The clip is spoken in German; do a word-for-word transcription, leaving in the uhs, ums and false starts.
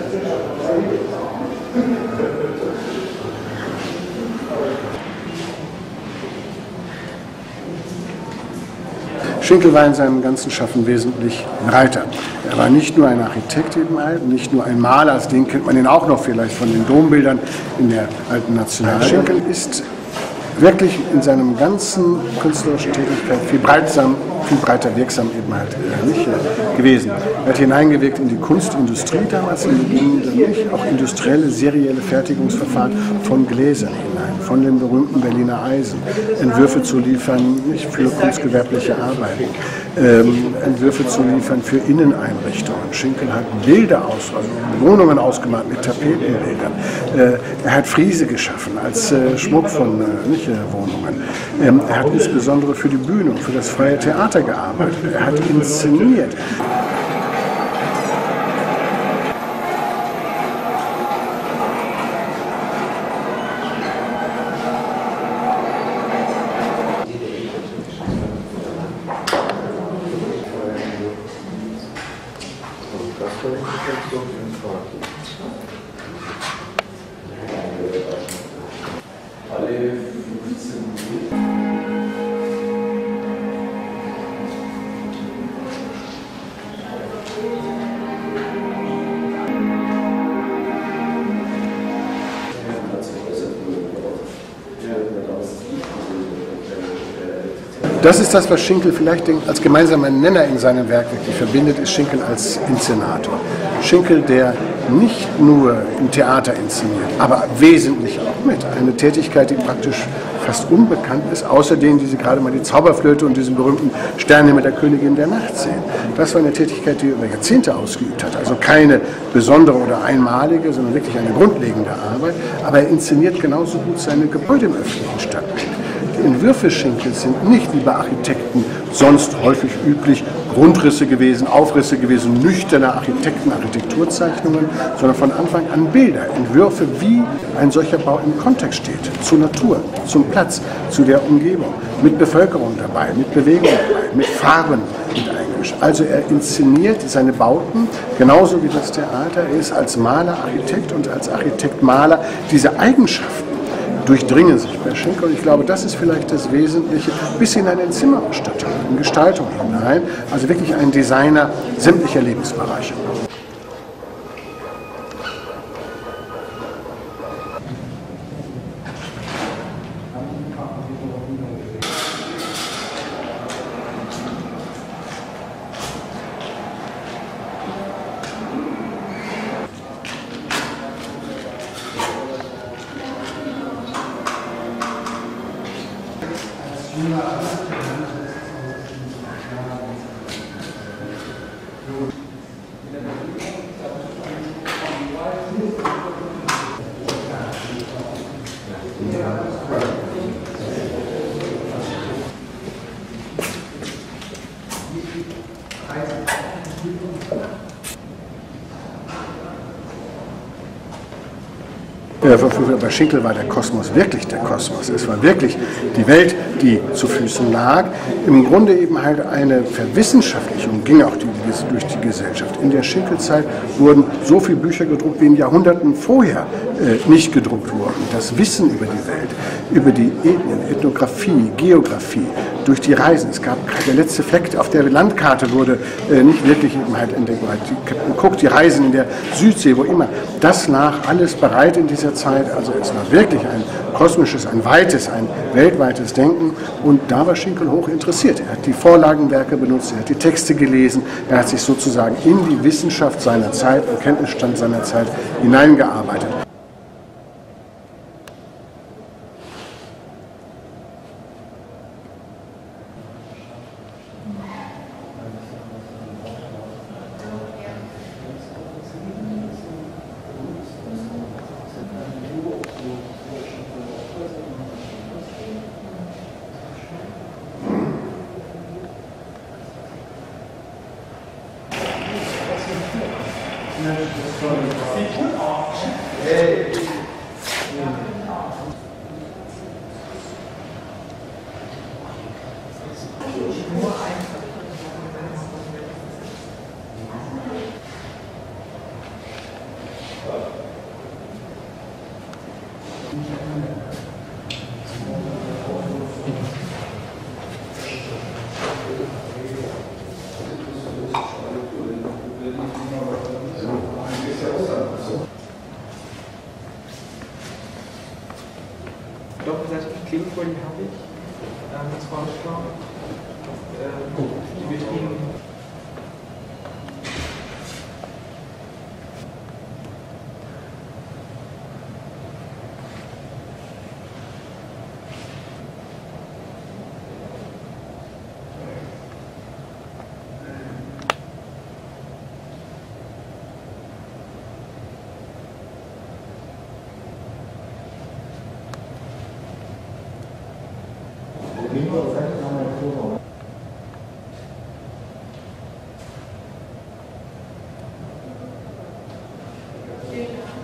Schinkel war in seinem ganzen Schaffen wesentlich breiter. Er war nicht nur ein Architekt eben halt, nicht nur ein Maler, als den kennt man ihn auch noch vielleicht von den Dombildern in der alten Nationalstadt. Schinkel ist wirklich in seinem ganzen künstlerischen Tätigkeit viel breitsam, viel breiter wirksam eben halt äh, nicht äh, gewesen. Er hat hineingewirkt in die Kunstindustrie damals, in die nicht auch industrielle, serielle Fertigungsverfahren von Gläsern hinein, von den berühmten Berliner Eisen, Entwürfe zu liefern, nicht für kunstgewerbliche Arbeiten, ähm, Entwürfe zu liefern für Inneneinrichtungen. Schinkel hat Bilder aus, also Wohnungen ausgemalt mit Tapetenbildern. Äh, er hat Friese geschaffen als äh, Schmuck von äh, nicht, äh, Wohnungen. Ähm, er hat insbesondere für die Bühne und für das freie Theater gearbeitet. Er hat inszeniert. Das ist das, was Schinkel vielleicht als gemeinsamer Nenner in seinem Werk wirklich verbindet, ist Schinkel als Inszenator. Schinkel, der nicht nur im Theater inszeniert, aber wesentlich auch mit. Eine Tätigkeit, die praktisch fast unbekannt ist, außer denen, die Sie gerade mal die Zauberflöte und diesen berühmten Sterne mit der Königin der Nacht sehen. Das war eine Tätigkeit, die er über Jahrzehnte ausgeübt hat. Also keine besondere oder einmalige, sondern wirklich eine grundlegende Arbeit. Aber er inszeniert genauso gut seine Gebäude im öffentlichen Stadtbild. Die Entwürfe Schinkels sind nicht wie bei Architekten sonst häufig üblich Grundrisse gewesen, Aufrisse gewesen, nüchterne Architekten, Architekturzeichnungen, sondern von Anfang an Bilder, Entwürfe, wie ein solcher Bau im Kontext steht, zur Natur, zum Platz, zu der Umgebung, mit Bevölkerung dabei, mit Bewegung dabei, mit Farben mit eingemischt. Also er inszeniert seine Bauten genauso wie das Theater. Er ist als Maler, Architekt und als Architekt-Maler diese Eigenschaften durchdringen sich bei Schinkel. Und ich glaube, das ist vielleicht das Wesentliche, bis in eine Zimmerausstattung, in Gestaltung hinein. Also wirklich ein Designer sämtlicher Lebensbereiche. Bei Schinkel war der Kosmos wirklich der Kosmos. Es war wirklich die Welt, die zu Füßen lag. Im Grunde eben halt eine Verwissenschaftlichung ging auch die, durch die Gesellschaft. In der Schinkelzeit wurden so viele Bücher gedruckt, wie in Jahrhunderten vorher äh, nicht gedruckt wurden. Das Wissen über die Welt, über die Ethnien, Ethnographie, Geographie, durch die Reisen. Es gab der letzte Fleck auf der Landkarte wurde äh, nicht wirklich eben halt entdeckt. Die, guckt die Reisen in der Südsee, wo immer. Das lag alles bereit in dieser Zeit. Also es war wirklich ein kosmisches, ein weites, ein weltweites Denken. Und da war Schinkel hoch interessiert. Er hat die Vorlagenwerke benutzt, er hat die Texte gelesen, er hat sich sozusagen in die Wissenschaft seiner Zeit, im Kenntnisstand seiner Zeit hineingearbeitet. Doppelseitige Klebefolie habe ich, ähm, das vorgeschlagen. Ähm, die Vitrinen. Ja.